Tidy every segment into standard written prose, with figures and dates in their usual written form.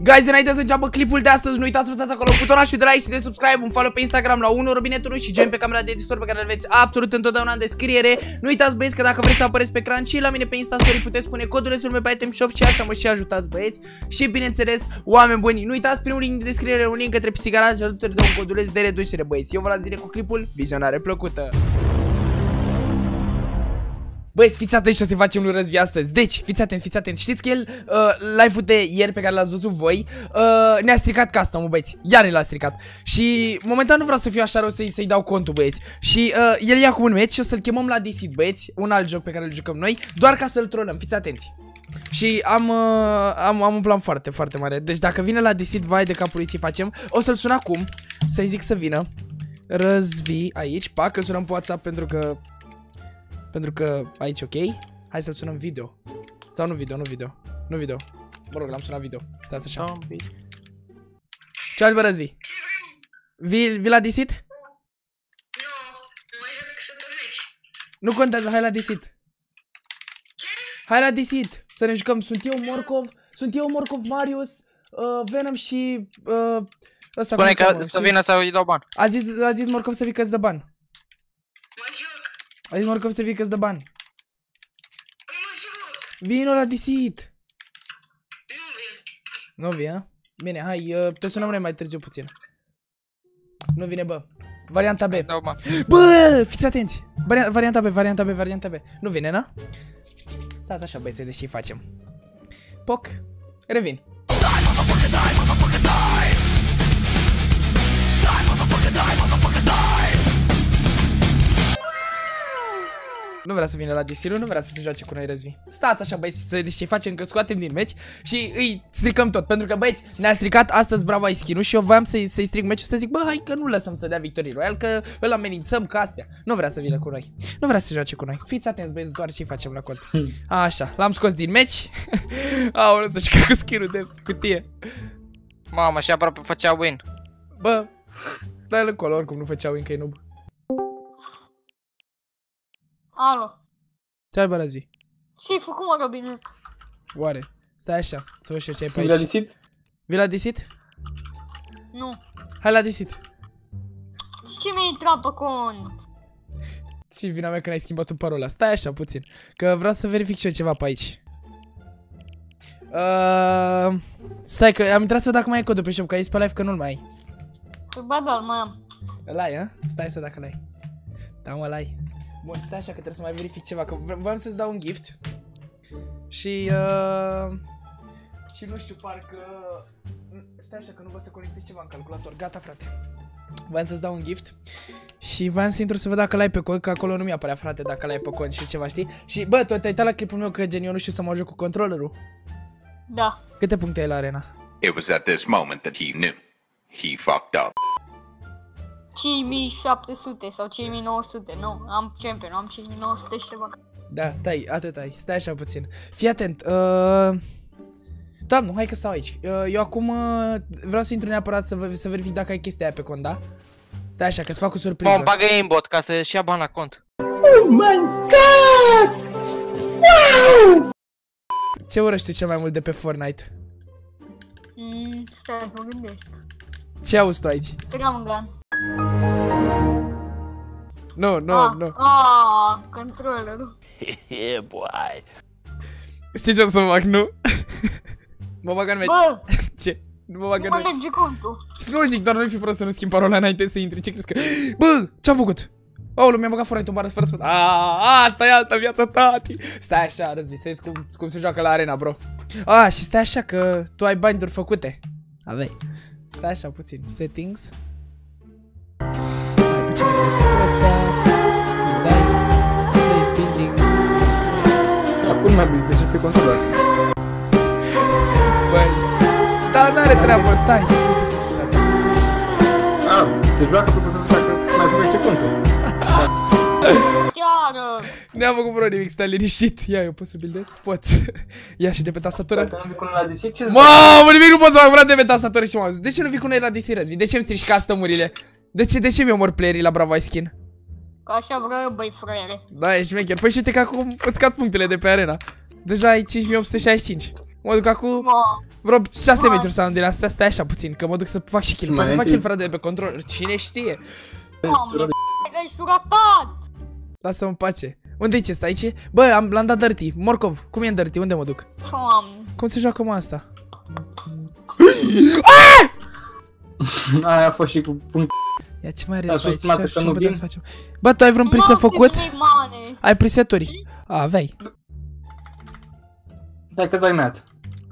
Guys, înainte să înceapă clipul de astăzi, nu uitați să apăsați acolo butonul de like și de subscribe, un follow pe Instagram la 1 Robinetul și join pe camera de Discord pe care îl veți absolut întotdeauna în descriere. Nu uitați, băieți, că dacă vreți să apăreți pe ecran și la mine pe Insta Story puteți pune codulețul meu pe Item Shop și așa mă și ajutați, băieți. Și bineînțeles, oameni buni, nu uitați, primul link din descriere, un link către Pisigaraj și alături de un coduleț de reducere, băieți. Eu vă las direct cu clipul, vizionare plăcută. Băieți, fiți atenți ce o să facem lui Răzvi astăzi. Deci, fiți atenți. Știți că el, live-ul de ieri pe care l-ați văzut voi, ne-a stricat custom-ul, băieți. Iar l-a stricat. Și momentan nu vreau să fiu așa rău să-i dau contul, băieți. Și el ia cu un match și o să-l chemăm la Deceit, băieți. Un alt joc pe care îl jucăm noi, doar ca să-l trollăm, fiți atenți. Și am un plan foarte, foarte mare. Deci dacă vine la Deceit, vai de capul lui ce facem. O să-l sun acum, să-i zic să vină Răzvi aici, pac, îl sunăm pe WhatsApp pentru că aici ok. Hai să-l sunăm video. Sau nu video. Mă rog, l-am sunat video. Stați așa. Ce-ai, bă, Răzvi? Vii la Deceit? Nu, mai joc să torneci. Nu contează, hai la Deceit. Ce? Hai la Deceit. Să ne jucăm. Sunt eu, Morcov, Marius, Venom și ăsta. Spune că să vină să îi dau ban. A zis Morcov să vii că-ți dă ban. Mă joc. A zis Morcov să vii că-ți dă ban. Păi mă joc. Vino la Deceit. Nu vin. Nu vii, a? Bine, hai, te sunăm noi mai târziu puțin. Nu vine, bă. Varianta B. Dau ban. Bă, fiți atenți. Varianta B. Nu vine, na? Stați așa, băieți, deși facem. Poc. Revin. Nu vrea să vină la Deceit, nu vrea să se joace cu noi, Răzvi. Stați așa, băieți, să ce facem, că scoatem din meci și îi stricăm tot. Pentru că, băieți, ne-a stricat astăzi Bravo Ice Skin-ul și eu voiam să-i stric meciul, să zic, bă, hai că nu lăsăm să dea Victory Royale, că îl amenințăm ca astea. Nu vrea să vină cu noi. Nu vrea să se joace cu noi. Fiți atenți, băieți, doar ce facem la cont. Așa, l-am scos din meci. Aoleu, să-și ca cu skin-ul de cutie. Mamă, și aproape făcea win. Bă, dai-l încolo, oricum nu făcea win, că e noob. Alo. Ce-ai, bă, Răzvi? Ce-ai făcut, mă, Robinet? Oare? Stai așa, să văd și eu ce ai pe aici. aici. La Deceit? Vii la Deceit? Nu. Hai la Deceit. Ce mi-ai intrat pe cont? Și vina mea când ai schimbat un parola. Stai așa puțin, că vreau să verific și eu ceva pe aici. Stai că am intrat să dacă mai ai codul pe shop, că ai zis pe live că nu-l mai ai. Păi ba da, mai am. Îl ai, a? Stai să dacă l-ai. Da, mă, l-ai. Bun, stai așa că trebuie să mai verific ceva, că voiam să-ți dau un gift. Și și nu știu, parcă... Stai așa că nu văd să conectez ceva în calculator. Gata, frate. Voiam să-ți dau un gift. Și voiam să intru să văd dacă l-ai pe cont, că acolo nu mi-apărea, frate, dacă l-ai pe cont și ceva, știi? Și, bă, tu te-ai uitat la clipul meu că gen eu nu știu să mă joc cu controllerul? Da. Câte puncte ai la arena? It was at this moment that he knew. He fucked up. 5700 sau 5900, nu, am champion, am 5900 și ceva. Da, stai, atât ai, stai așa puțin. Fii atent, da, nu, hai că stau aici. Eu acum vreau să intru neapărat să verific dacă ai chestia aia pe cont, da? Stai așa, că-ți fac o surpriză. Mă, bagă aimbot ca să-și ia bani la cont. Oh my god! Wow! Ce urăști tu cel mai mult de pe Fortnite? Stai, mă gândesc. Ce auzi tu aici? Dragon Gun. Nu. Controllerul. Yeah, boy. Știi ce o să fac, nu? Mă bag în meci. Bă! Ce? Nu mă bag în Nu meci. merge contul. Și nu zic, doar nu-i fi prost să nu schimb parola înainte să intri, ce crezi că... Bă, ce-am făcut? Aoleu, mi-am băgat Fortnite-ul în bară fără să... Asta e altă viață, tati. Stai așa, Răzvi, să vezi cum se joacă la arena, bro. Și stai așa că tu ai binduri făcute. Avei. Stai așa puțin. Settings. Mai ducem astea. Dai. Play speeding. Acum n-am build deja pe controller. Băi. Da, n-are treabă, stai. Se joacă pe controller dacă mai primește contul. Chiar. Ne-am făcut vreo nimic, stai liniștit. Ia, eu pot să buildez? Pot. Ia și de pe tastatură. Dacă nu vii cu noi la Deceit, ce-ți Mamă, nimic nu pot să fac, frate, de pe tastatură și mouse. De ce nu vii cu noi la Deceit, Răzvi? De ce îmi strici custom-urile? De ce mi omor playerii la Bravo Ice Skin? Că așa vreau eu, băi, frere. Da, ești mecher. Păi și uite că acum îți scad punctele de pe arena. Deja ai 5865. Mă duc acum... vreo 6 metri să am din astea, stai așa puțin, că mă duc să fac și kill. Mai Poate fac întâi- kill frate de pe control, cine știe? Doamne, ești suratat! Lasă-mă în pace. Unde-i ce, stai aici? Bă, l-am dat dirty. Morcov, cum e în dirty? Unde mă duc? Doamne. Cum se joacă mă asta? Aia a fost și cu punct. Ia ce mai are A pe spus aici? mate Ce că nu putem vin. să facem? Bă, tu ai vreun preset făcut? Mane. Ai preseturi? A, aveai. Dai că ai meat.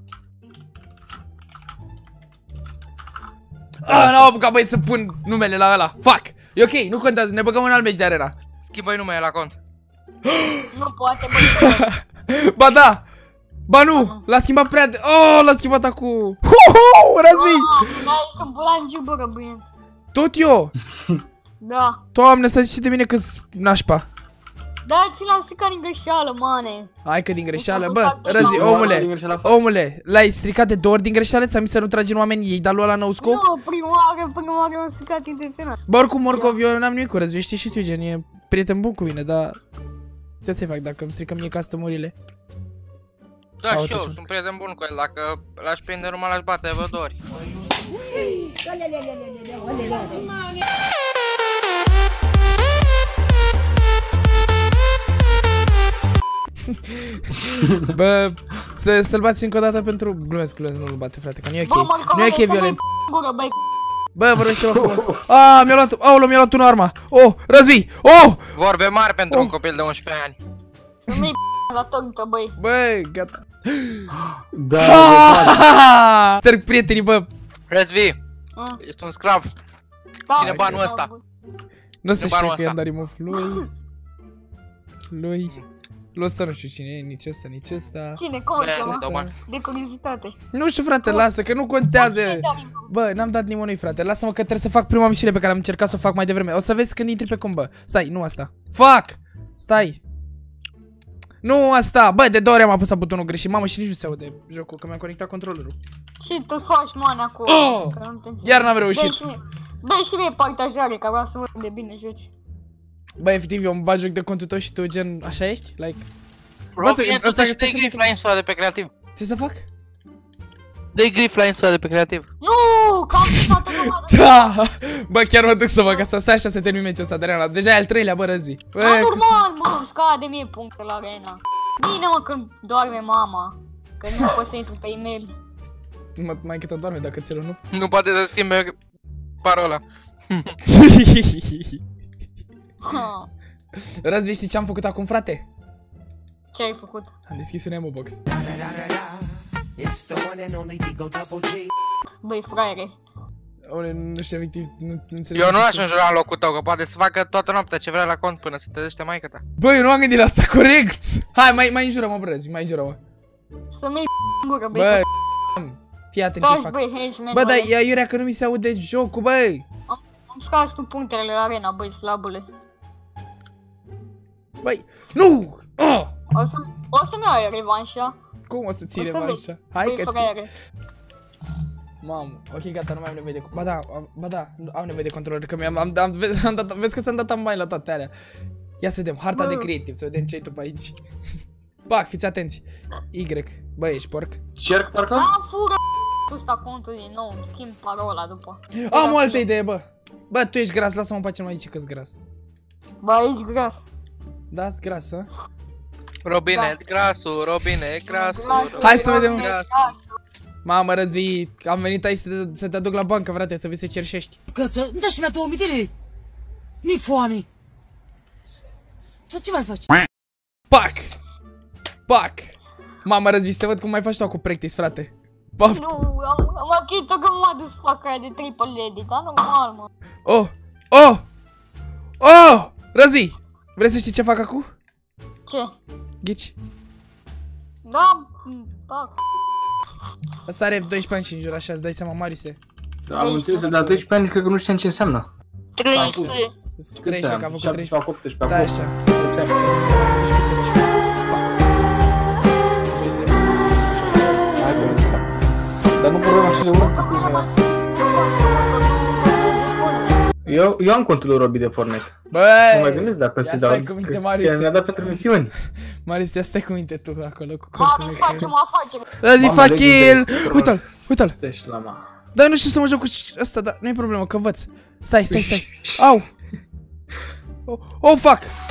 N-am apucat băi să pun numele la ăla. Fuck! E ok, nu contează, ne băgăm în alt meci de arena. Schimbă-i numele la cont. Nu poate, băi. Ba da! Ba nu! L-a schimbat prea de... Oh, l-a schimbat acum! Razvi! Da, ești un bulan giubură, bine. Tot eu! Da. Doamne, stai zice de mine că-s nașpa. Da, ți l-am stricat din greșeală, mane. Hai că din greșeală, Nu bă, s-a Răzi, făcut omule, omule, l-ai stricat de 2 ori din greșeală? Ți-am zis să nu tragi în oameni, ei dat lui ăla nou scop? Nu, prima oară am stricat intenționat. Bă, oricum, Morcov, eu n-am nimic cu Răzi, știi și tu, gen, e prieten bun cu mine, dar... Ce să-i fac dacă îmi strică mie customurile? Da, Au, și eu uite-și-mă. sunt prieten bun cu el, dacă l-aș prinde numai l-aș bate vreo 2 ori. Bă, să-l bați încă o dată pentru... Glumesc, nu-l bate, frate, că nu e Bă, ok. Marco, Nu e ok să violent. gură, băi. Bă, vorbește-mă frumos. Aaa, mi-a luat, aoleu, mi-a luat unul arma. Oh, Răzvi, oh! Vorbe mari pentru un copil de 11 ani. Să nu-i la tontă, băi. Băi, gata. Da, Țărg prietenii, bă. Răzvi, ești un sclav. Da, Ține banul ăsta. Nu o să De știe banul că i-am ăsta. dat remove lui ăsta nu știu cine e, nici ăsta, nici ăsta. Cine, cum De-aia îl îți dau cheamă? bani. De curiozitate. Nu știu, frate, lasă, că nu contează. Cine te-a vinovat? Bă, n-am dat nimănui, frate, lasă-mă că trebuie să fac prima misiune pe care am încercat să o fac mai devreme. O să vezi când intri pe combă. Stai, nu asta. Fuck! Stai. Nu asta, bă, de 2 ori am apăsat butonul greșit, mamă, și nici nu se aude jocul, că mi-am conectat controllerul. Și tu faci mane acolo. Oh! că nu te înțeleg. Iar n-am reușit. Dă-i și mie partajare, că vreau să văd de bine joci. Bă, efectiv, eu îmi bag joc de contul tău și tu, gen, așa ești? Like... Robin, tu ăsta dă-i este grif la insula de pe creativ. ce să fac? Dă-i grif la insula de pe creativ. Nu, că am toată numai. Da! Bă, chiar mă duc să fac asta, stai așa să termin meciul ăsta de arena. Deja e al 3-lea, bă, Răzi. Bă, Da, normal, mă, îmi scade mie puncte la arena. Bine, mă, când doarme mama. Că nu pot să intru pe e-mail. mai cât o doarme dacă ți-l nu? Nu poate să schimbe parola. Ha, Răzvi, știi ce am făcut acum, frate? ce ai făcut? Am deschis un emo box. Băi, fraiere. Ole, nu știu, efectiv, nu înțeleg. Eu nu aș înjura în locul tău, că poate să facă toată noaptea ce vrea la cont până se trezește maică ta. Bă, eu nu am gândit la asta, corect! Hai, mai înjură-mă, bă, Răzvi, mai înjură-mă. Să nu-i gură, băi. Bă, fii atent ce Taci, fac. băi, henchman, Bă, dar ia iurea că nu mi se aude jocul, băi! Am scas tu punctele la arena, băi, slabule. Băi, nu! Oh! O să-mi iau revanșa. Cum o să ții O să revanșa? Hai Băi, că ți... fraiere. Mamă, ok, gata, nu mai am nevoie de... Ba da, am nevoie de controller, că am dat, vezi că ți-am dat bani la toate alea. Ia să vedem, harta de creative, să vedem ce-ai tu pe aici. Bac, fiți atenți. Y, bă, ești porc. cerc parcă? Am fură ăsta contul din nou, îmi schimb parola după. Am o altă idee, bă. Bă, tu ești gras, lasă-mă în pace, nu mai zici că-s gras. Bă, ești gras. Da-s gras, hă? Robine, grasul, Robine, grasul. Hai să vedem. Grasul. Mamă, Răzvi, am venit aici să te aduc la bancă, frate, să vii să cerșești. Căță, îmi dă și mea 2000 de lei. Nici foame. Să ce mai faci? Pac! Pac! Mamă, Răzvi, să te văd cum mai faci tu cu practice, frate. Paft! Nu, am achită că m-a dus fac aia de triple edit, dar normal, mă. Oh! Oh! Oh! Răzvi! Vrei să știi ce fac acum? Ce? Ghici? Da, da. Asta are 12 ani și în jur, așa, îți dai seama, Marise. Da, am înțeles, dar 12 ani cred că nu știam ce înseamnă. 13. 13, că a făcut 13. Fac 18, Da, acum. așa. Dar nu vorbim așa de urât. Eu am contul lui Robi de Fortnite. Băi! Nu mai gândesc dacă ia să stai dau. cu minte, că Marius. ne-a dat pentru misiuni. Marius, ia stai cu minte tu acolo cu contul Marius, meu. facem o afacere. Răzi, Mamă, fac legii kill! de- Uite-l, uite-l! Deci la ma. Dar eu nu știu să mă joc cu ăsta, dar nu e problemă, că învăț. Stai. Au! Oh, fuck!